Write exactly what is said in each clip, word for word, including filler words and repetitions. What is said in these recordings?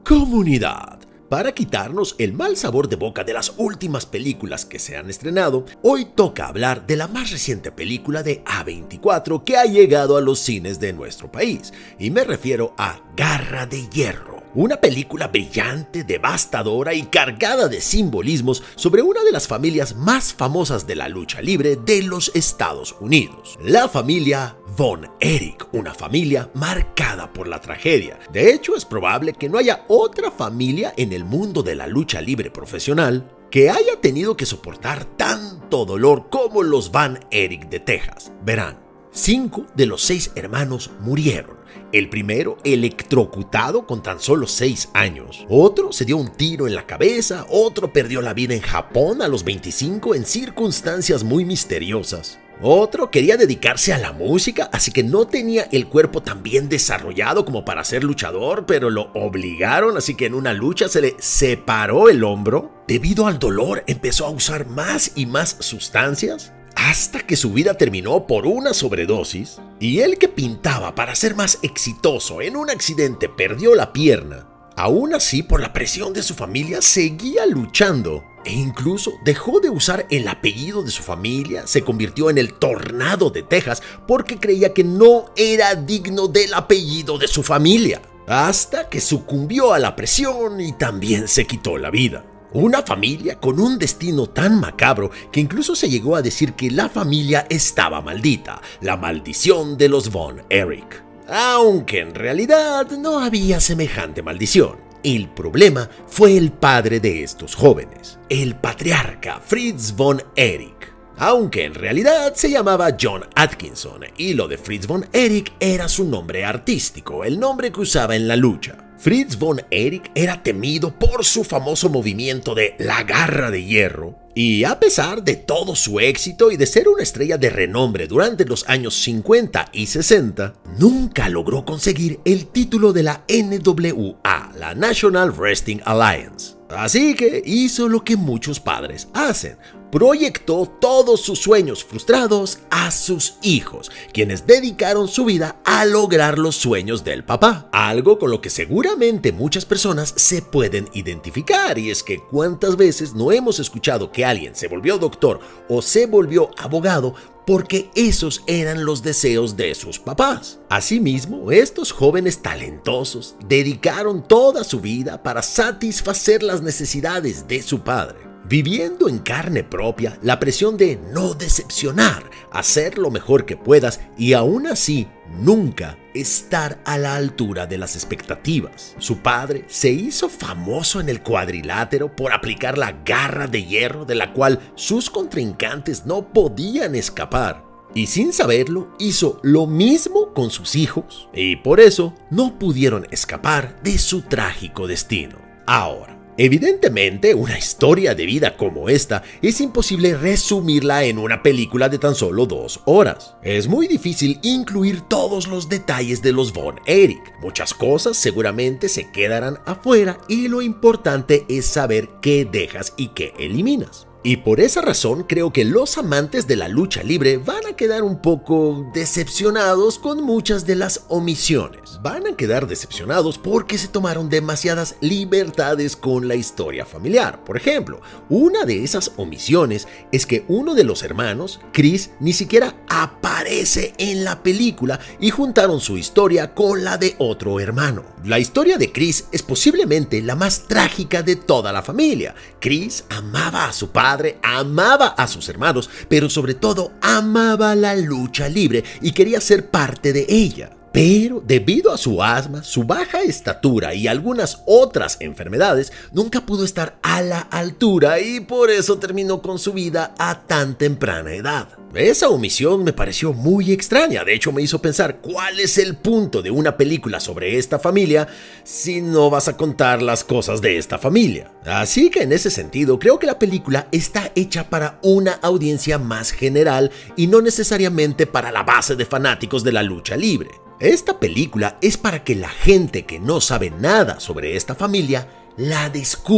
Comunidad. Para quitarnos el mal sabor de boca de las últimas películas que se han estrenado, hoy toca hablar de la más reciente película de A veinticuatro que ha llegado a los cines de nuestro país, y me refiero a Garra de Hierro. Una película brillante, devastadora y cargada de simbolismos sobre una de las familias más famosas de la lucha libre de los Estados Unidos, la familia Von Erich, una familia marcada por la tragedia. De hecho, es probable que no haya otra familia en el mundo de la lucha libre profesional que haya tenido que soportar tanto dolor como los Von Erich de Texas. Verán, cinco de los seis hermanos murieron. El primero electrocutado con tan solo seis años. Otro se dio un tiro en la cabeza. Otro perdió la vida en Japón a los veinticinco en circunstancias muy misteriosas. Otro quería dedicarse a la música, así que no tenía el cuerpo tan bien desarrollado como para ser luchador, pero lo obligaron, así que en una lucha se le separó el hombro. Debido al dolor empezó a usar más y más sustancias, hasta que su vida terminó por una sobredosis, y el que pintaba para ser más exitoso en un accidente perdió la pierna. Aún así, por la presión de su familia, seguía luchando e incluso dejó de usar el apellido de su familia, se convirtió en el Tornado de Texas porque creía que no era digno del apellido de su familia, hasta que sucumbió a la presión y también se quitó la vida. Una familia con un destino tan macabro que incluso se llegó a decir que la familia estaba maldita, la maldición de los Von Erich. Aunque en realidad no había semejante maldición. El problema fue el padre de estos jóvenes, el patriarca Fritz Von Erich. Aunque en realidad se llamaba John Atkinson, y lo de Fritz Von Erich era su nombre artístico, el nombre que usaba en la lucha. Fritz Von Erich era temido por su famoso movimiento de la Garra de Hierro, y a pesar de todo su éxito y de ser una estrella de renombre durante los años cincuenta y sesenta, nunca logró conseguir el título de la N W A, la National Wrestling Alliance. Así que hizo lo que muchos padres hacen: proyectó todos sus sueños frustrados a sus hijos, quienes dedicaron su vida a lograr los sueños del papá. Algo con lo que seguramente muchas personas se pueden identificar, y es que cuántas veces no hemos escuchado que alguien se volvió doctor o se volvió abogado porque esos eran los deseos de sus papás. Asimismo, estos jóvenes talentosos dedicaron toda su vida para satisfacer las necesidades de su padre, viviendo en carne propia la presión de no decepcionar, hacer lo mejor que puedas y aún así nunca estar a la altura de las expectativas. Su padre se hizo famoso en el cuadrilátero por aplicar la garra de hierro de la cual sus contrincantes no podían escapar. Y sin saberlo, hizo lo mismo con sus hijos, y por eso no pudieron escapar de su trágico destino. Ahora, evidentemente, una historia de vida como esta es imposible resumirla en una película de tan solo dos horas. Es muy difícil incluir todos los detalles de los Von Erich. Muchas cosas seguramente se quedarán afuera y lo importante es saber qué dejas y qué eliminas. Y por esa razón creo que los amantes de la lucha libre van a quedar un poco decepcionados con muchas de las omisiones. Van a quedar decepcionados porque se tomaron demasiadas libertades con la historia familiar. Por ejemplo, una de esas omisiones es que uno de los hermanos, Chris, ni siquiera aparece en la película y juntaron su historia con la de otro hermano. La historia de Chris es posiblemente la más trágica de toda la familia. Chris amaba a su padre, amaba a sus hermanos, pero sobre todo amaba la lucha libre y quería ser parte de ella. Pero debido a su asma, su baja estatura y algunas otras enfermedades, nunca pudo estar a la altura y por eso terminó con su vida a tan temprana edad. Esa omisión me pareció muy extraña, de hecho me hizo pensar cuál es el punto de una película sobre esta familia si no vas a contar las cosas de esta familia. Así que en ese sentido creo que la película está hecha para una audiencia más general y no necesariamente para la base de fanáticos de la lucha libre. Esta película es para que la gente que no sabe nada sobre esta familia la descubra.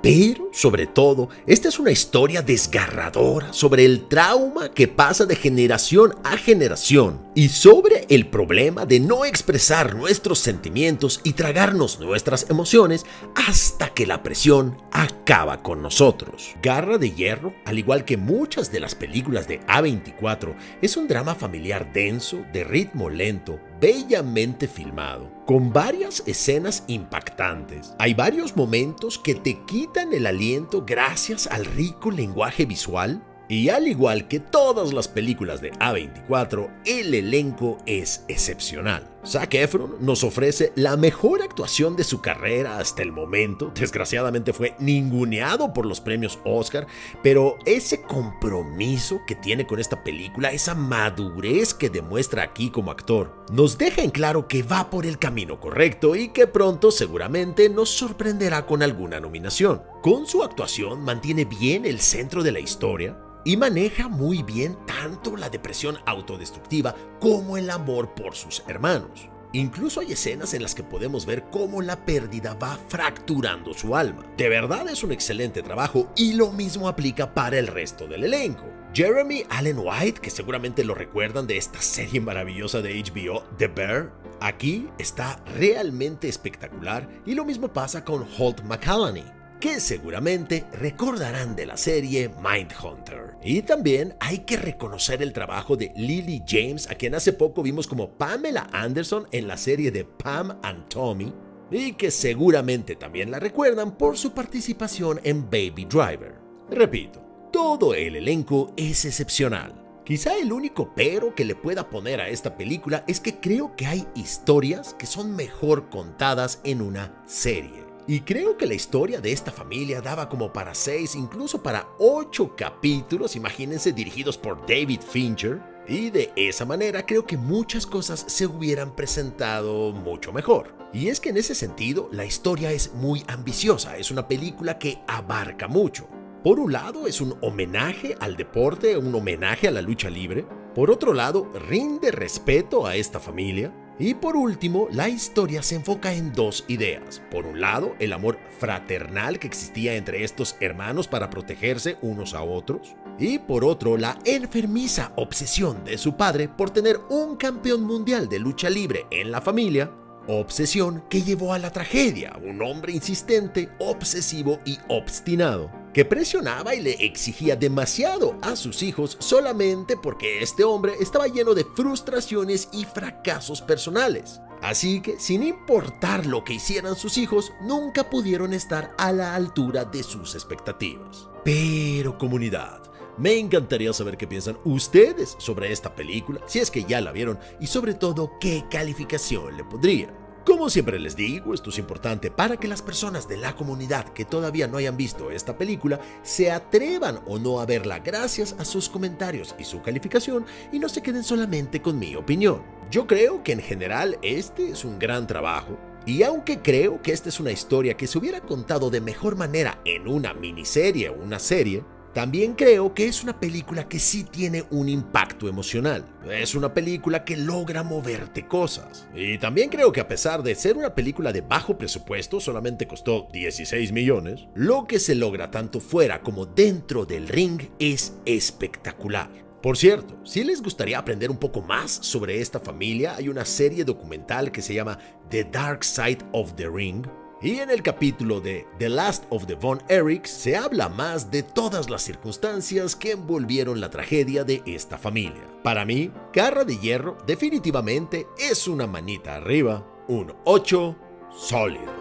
Pero, sobre todo, esta es una historia desgarradora sobre el trauma que pasa de generación a generación y sobre el problema de no expresar nuestros sentimientos y tragarnos nuestras emociones hasta que la presión acaba con nosotros. Garra de Hierro, al igual que muchas de las películas de A veinticuatro, es un drama familiar denso, de ritmo lento, bellamente filmado, con varias escenas impactantes. Hay varios momentos que te quitan el aliento gracias al rico lenguaje visual. Y al igual que todas las películas de A veinticuatro, el elenco es excepcional. Zac Efron nos ofrece la mejor actuación de su carrera hasta el momento. Desgraciadamente fue ninguneado por los premios Oscar, pero ese compromiso que tiene con esta película, esa madurez que demuestra aquí como actor, nos deja en claro que va por el camino correcto y que pronto seguramente nos sorprenderá con alguna nominación. Con su actuación mantiene bien el centro de la historia y maneja muy bien tanto la depresión autodestructiva como el amor por sus hermanos. Incluso hay escenas en las que podemos ver cómo la pérdida va fracturando su alma. De verdad es un excelente trabajo y lo mismo aplica para el resto del elenco. Jeremy Allen White, que seguramente lo recuerdan de esta serie maravillosa de H B O, The Bear, aquí está realmente espectacular y lo mismo pasa con Holt McCallany, que seguramente recordarán de la serie Mindhunter. Y también hay que reconocer el trabajo de Lily James, a quien hace poco vimos como Pamela Anderson en la serie de Pam and Tommy, y que seguramente también la recuerdan por su participación en Baby Driver. Repito, todo el elenco es excepcional. Quizá el único pero que le pueda poner a esta película es que creo que hay historias que son mejor contadas en una serie. Y creo que la historia de esta familia daba como para seis, incluso para ocho capítulos, imagínense, dirigidos por David Fincher. Y de esa manera creo que muchas cosas se hubieran presentado mucho mejor. Y es que en ese sentido la historia es muy ambiciosa, es una película que abarca mucho. Por un lado es un homenaje al deporte, un homenaje a la lucha libre. Por otro lado, rinde respeto a esta familia. Y por último, la historia se enfoca en dos ideas. Por un lado, el amor fraternal que existía entre estos hermanos para protegerse unos a otros. Y por otro, la enfermiza obsesión de su padre por tener un campeón mundial de lucha libre en la familia. Obsesión que llevó a la tragedia, un hombre insistente, obsesivo y obstinado, que presionaba y le exigía demasiado a sus hijos solamente porque este hombre estaba lleno de frustraciones y fracasos personales. Así que, sin importar lo que hicieran sus hijos, nunca pudieron estar a la altura de sus expectativas. Pero, comunidad, me encantaría saber qué piensan ustedes sobre esta película, si es que ya la vieron, y sobre todo qué calificación le pondrían. Como siempre les digo, esto es importante para que las personas de la comunidad que todavía no hayan visto esta película se atrevan o no a verla gracias a sus comentarios y su calificación y no se queden solamente con mi opinión. Yo creo que en general este es un gran trabajo. Y aunque creo que esta es una historia que se hubiera contado de mejor manera en una miniserie o una serie, también creo que es una película que sí tiene un impacto emocional. Es una película que logra moverte cosas. Y también creo que a pesar de ser una película de bajo presupuesto, solamente costó dieciséis millones, lo que se logra tanto fuera como dentro del ring es espectacular. Por cierto, si les gustaría aprender un poco más sobre esta familia, hay una serie documental que se llama The Dark Side of the Ring. Y en el capítulo de The Last of the Von Erichs se habla más de todas las circunstancias que envolvieron la tragedia de esta familia. Para mí, Garra de Hierro definitivamente es una manita arriba, un ocho sólido.